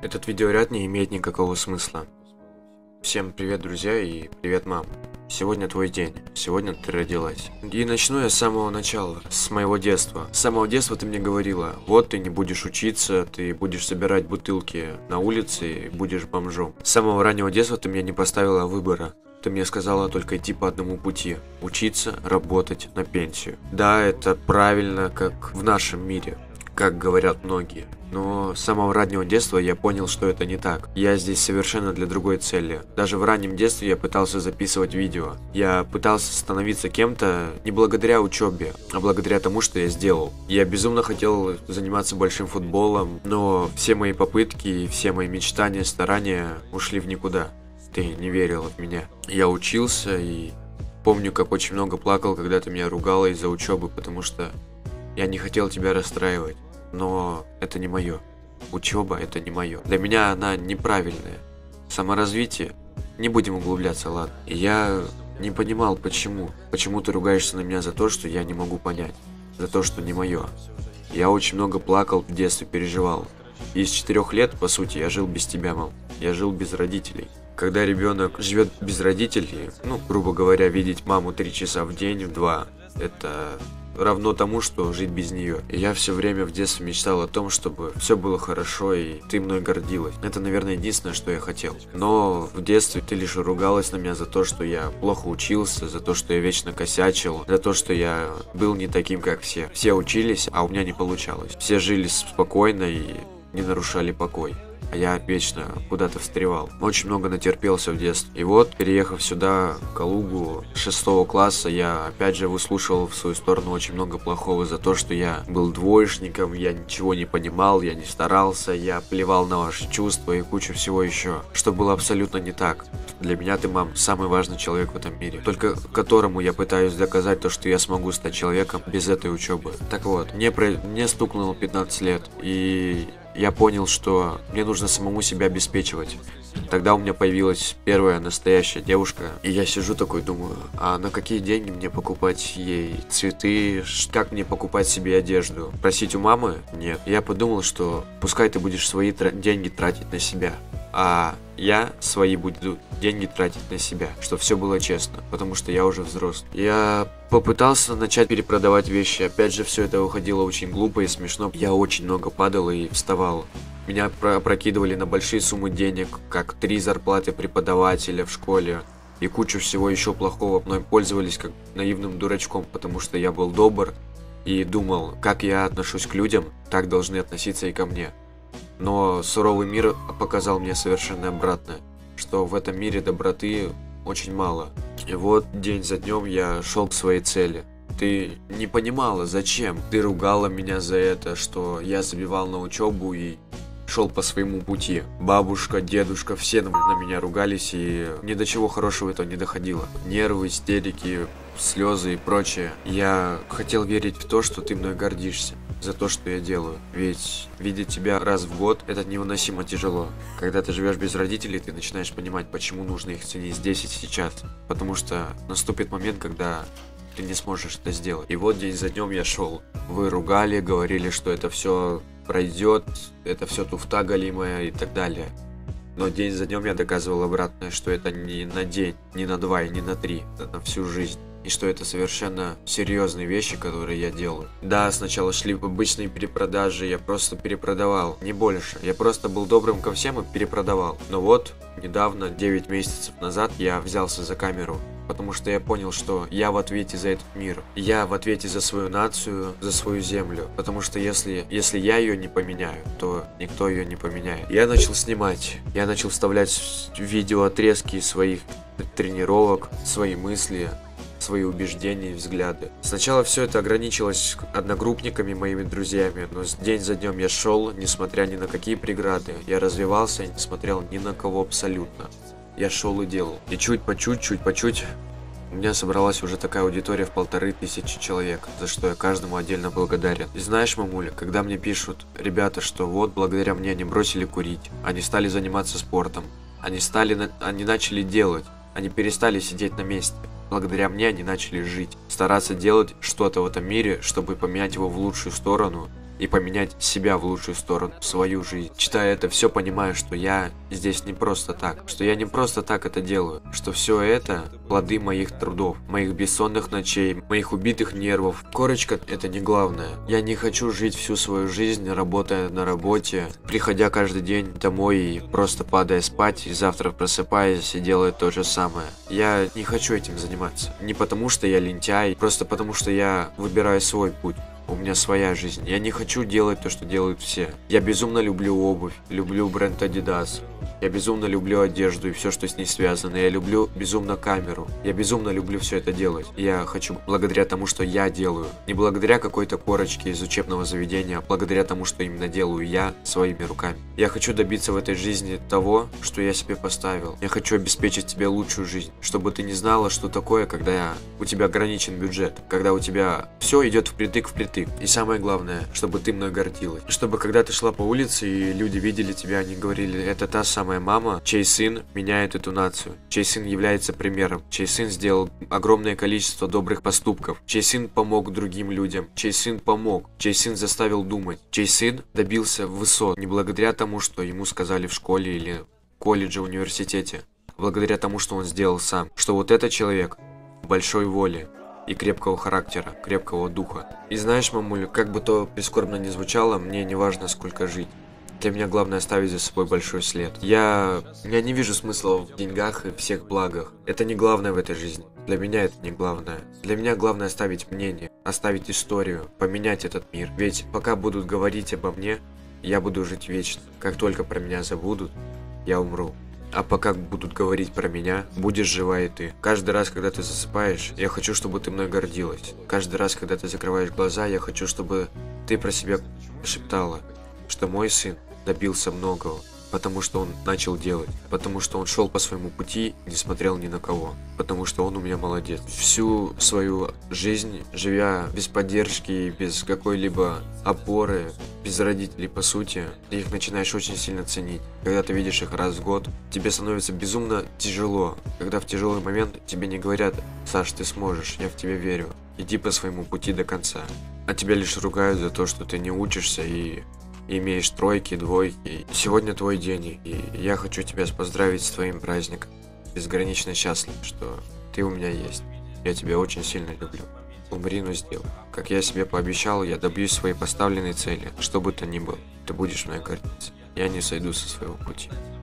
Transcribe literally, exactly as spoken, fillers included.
Этот видеоряд не имеет никакого смысла. Всем привет, друзья, и привет, мам. Сегодня твой день, сегодня ты родилась. И начну я с самого начала, с моего детства. С самого детства ты мне говорила: вот ты не будешь учиться, ты будешь собирать бутылки на улице и будешь бомжом. С самого раннего детства ты мне не поставила выбора. Ты мне сказала только идти по одному пути: учиться, работать, на пенсию. Да, это правильно, как в нашем мире, как говорят многие. Но с самого раннего детства я понял, что это не так. Я здесь совершенно для другой цели. Даже в раннем детстве я пытался записывать видео. Я пытался становиться кем-то не благодаря учебе, а благодаря тому, что я сделал. Я безумно хотел заниматься большим футболом, но все мои попытки, все мои мечтания, старания ушли в никуда. Ты не верила в меня. Я учился и помню, как очень много плакал, когда ты меня ругала из-за учебы, потому что я не хотел тебя расстраивать. Но это не мое. Учеба — это не мое. Для меня она неправильная. Саморазвитие. Не будем углубляться, ладно. И я не понимал, почему. Почему ты ругаешься на меня за то, что я не могу понять. За то, что не мое. Я очень много плакал в детстве, переживал. И с четырех лет, по сути, я жил без тебя, мам. Я жил без родителей. Когда ребенок живет без родителей, ну, грубо говоря, видеть маму три часа в день, в два, это равно тому, что жить без нее. И я все время в детстве мечтал о том, чтобы все было хорошо и ты мной гордилась. Это, наверное, единственное, что я хотел. Но в детстве ты лишь ругалась на меня за то, что я плохо учился, за то, что я вечно косячил, за то, что я был не таким, как все. Все учились, а у меня не получалось. Все жили спокойно и не нарушали покой. А я вечно куда-то встревал. Очень много натерпелся в детстве. И вот, переехав сюда, в Калугу, с шестого класса, я опять же выслушивал в свою сторону очень много плохого за то, что я был двоечником, я ничего не понимал, я не старался, я плевал на ваши чувства и кучу всего еще, что было абсолютно не так. Для меня ты, мам, самый важный человек в этом мире, только которому я пытаюсь доказать то, что я смогу стать человеком без этой учебы. Так вот, мне, про... мне стукнуло пятнадцать лет, и я понял, что мне нужно самому себя обеспечивать. Тогда у меня появилась первая настоящая девушка, и я сижу такой, думаю, а на какие деньги мне покупать ей цветы, как мне покупать себе одежду? Просить у мамы? Нет. Я подумал, что пускай ты будешь свои тра- деньги тратить на себя, а я свои буду деньги тратить на себя, чтобы все было честно, потому что я уже взрослый. Я попытался начать перепродавать вещи, опять же все это выходило очень глупо и смешно. Я очень много падал и вставал. Меня опрокидывали на большие суммы денег, как три зарплаты преподавателя в школе и кучу всего еще плохого. Мной пользовались как наивным дурачком, потому что я был добр и думал, как я отношусь к людям, так должны относиться и ко мне. Но суровый мир показал мне совершенно обратное, что в этом мире доброты очень мало. И вот день за днем я шел к своей цели. Ты не понимала, зачем. Ты ругала меня за это, что я забивал на учебу и шел по своему пути. Бабушка, дедушка, все на меня ругались, и ни до чего хорошего этого не доходило. Нервы, истерики, слезы и прочее. Я хотел верить в то, что ты мной гордишься за то, что я делаю. Ведь видеть тебя раз в год — это невыносимо тяжело. Когда ты живешь без родителей, ты начинаешь понимать, почему нужно их ценить здесь и сейчас. Потому что наступит момент, когда ты не сможешь это сделать. И вот день за днем я шел. Вы ругали, говорили, что это все пройдет, это все туфта галимая и так далее. Но день за днем я доказывал обратное, что это не на день, не на два и не на три, это на всю жизнь. И что это совершенно серьезные вещи, которые я делаю. Да, сначала шли обычные перепродажи, я просто перепродавал, не больше. Я просто был добрым ко всем и перепродавал. Но вот, недавно, девять месяцев назад, я взялся за камеру. Потому что я понял, что я в ответе за этот мир. Я в ответе за свою нацию, за свою землю. Потому что если, если я ее не поменяю, то никто ее не поменяет. Я начал снимать. Я начал вставлять в видео отрезки своих тренировок, свои мысли, свои убеждения и взгляды. Сначала все это ограничилось одногруппниками, моими друзьями, но день за днем я шел, несмотря ни на какие преграды. Я развивался и не смотрел ни на кого абсолютно. Я шел и делал. И чуть по чуть, чуть по чуть у меня собралась уже такая аудитория в полторы тысячи человек, за что я каждому отдельно благодарен. И знаешь, мамуля, когда мне пишут ребята, что вот благодаря мне они бросили курить, они стали заниматься спортом, они стали, они начали делать, они перестали сидеть на месте. Благодаря мне они начали жить, стараться делать что-то в этом мире, чтобы поменять его в лучшую сторону. И и поменять себя в лучшую сторону, свою жизнь. Читая это, все понимаю, что я здесь не просто так, что я не просто так это делаю, что все это плоды моих трудов, моих бессонных ночей, моих убитых нервов. Корочка — это не главное. Я не хочу жить всю свою жизнь, работая на работе, приходя каждый день домой и просто падая спать, и завтра просыпаясь и делая то же самое. Я не хочу этим заниматься. Не потому что я лентяй, просто потому что я выбираю свой путь. У меня своя жизнь. Я не хочу делать то, что делают все. Я безумно люблю обувь, люблю бренд Adidas. Я безумно люблю одежду и все, что с ней связано. Я люблю безумно камеру. Я безумно люблю все это делать. Я хочу благодаря тому, что я делаю. Не благодаря какой-то корочке из учебного заведения, а благодаря тому, что именно делаю я своими руками. Я хочу добиться в этой жизни того, что я себе поставил. Я хочу обеспечить тебе лучшую жизнь, чтобы ты не знала, что такое, когда у тебя ограничен бюджет, когда у тебя все идет впритык впритык. И самое главное, чтобы ты мной гордилась. Чтобы когда ты шла по улице и люди видели тебя, они говорили: это та самая мама, чей сын меняет эту нацию, чей сын является примером, чей сын сделал огромное количество добрых поступков, чей сын помог другим людям, чей сын помог, чей сын заставил думать, чей сын добился высот не благодаря тому, что ему сказали в школе или колледже, университете, а благодаря тому, что он сделал сам. Что вот этот человек большой воли и крепкого характера, крепкого духа. И знаешь, мамуля, как бы то прискорбно ни звучало, мне не важно, сколько жить. Для меня главное оставить за собой большой след. Я... Я не вижу смысла в деньгах и всех благах. Это не главное в этой жизни. Для меня это не главное. Для меня главное оставить мнение, оставить историю, поменять этот мир. Ведь пока будут говорить обо мне, я буду жить вечно. Как только про меня забудут, я умру. А пока будут говорить про меня, будешь жива и ты. Каждый раз, когда ты засыпаешь, я хочу, чтобы ты мной гордилась. Каждый раз, когда ты закрываешь глаза, я хочу, чтобы ты про себя шептала, что мой сын добился многого, потому что он начал делать, потому что он шел по своему пути, не смотрел ни на кого, потому что он у меня молодец. Всю свою жизнь, живя без поддержки и без какой-либо опоры, без родителей по сути, ты их начинаешь очень сильно ценить. Когда ты видишь их раз в год, тебе становится безумно тяжело. Когда в тяжелый момент тебе не говорят: Саш, ты сможешь, я в тебя верю, иди по своему пути до конца. А тебя лишь ругают за то, что ты не учишься и имеешь тройки, двойки. Сегодня твой день, и я хочу тебя поздравить с твоим праздником. Безгранично счастлив, что ты у меня есть. Я тебя очень сильно люблю. Умри, но сделай. Как я себе пообещал, я добьюсь своей поставленной цели. Что бы то ни было, ты будешь мной гордиться. Я не сойду со своего пути.